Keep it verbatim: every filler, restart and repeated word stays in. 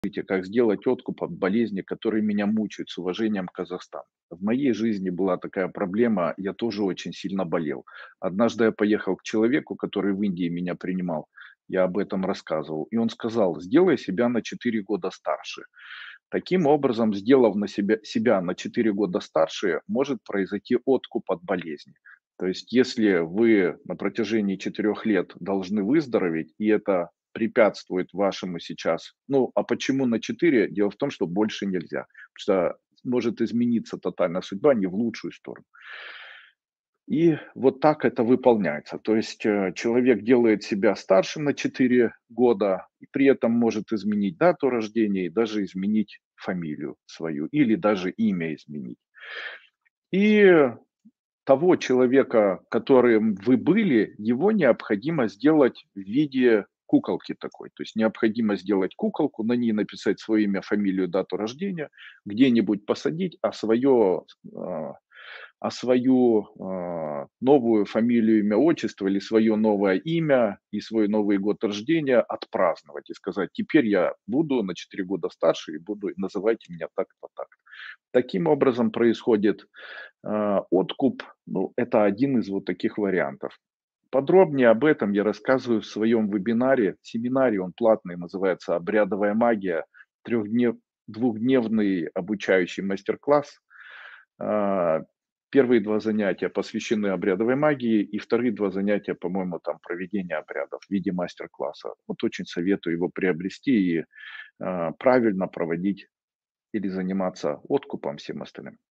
Скажите, как сделать откуп от болезни, которые меня мучают? С уважением, Казахстан. В моей жизни была такая проблема, я тоже очень сильно болел. Однажды я поехал к человеку, который в Индии меня принимал, я об этом рассказывал, и он сказал: "Сделай себя на четыре года старше". Таким образом, сделав на себя себя на четыре года старше, может произойти откуп от болезни. То есть, если вы на протяжении четырёх лет должны выздороветь, и это препятствует вашему сейчас ну, а почему на четыре? Дело в том, что больше нельзя, потому что может измениться тотально судьба не в лучшую сторону. И вот так это выполняется. То есть, э, человек делает себя старше на четыре года и при этом может изменить дату рождения и даже изменить фамилию свою или даже имя изменить. И того человека, которым вы были, его необходимо сделать в виде куколки такой. То есть необходимо сделать куколку, на ней написать свое имя, фамилию, дату рождения, где-нибудь посадить, а свое, а, а свою, а, новую фамилию, имя, отчество или свое новое имя и свой новый год рождения отпраздновать и сказать: "Теперь я буду на четыре года старше и буду называйте меня так-то, так-то". Таким образом происходит, а, откуп. Ну, это один из вот таких вариантов. Подробнее об этом я рассказываю в своем вебинаре, семинаре, он платный, называется "Обрядовая магия". Трехднев двухдневный обучающий мастер-класс. А, первые два занятия посвящены обрядовой магии, и вторые два занятия, по-моему, там проведение обрядов в виде мастер-класса. Вот очень советую его приобрести и, а, правильно проводить или заниматься откупом, всем остальным.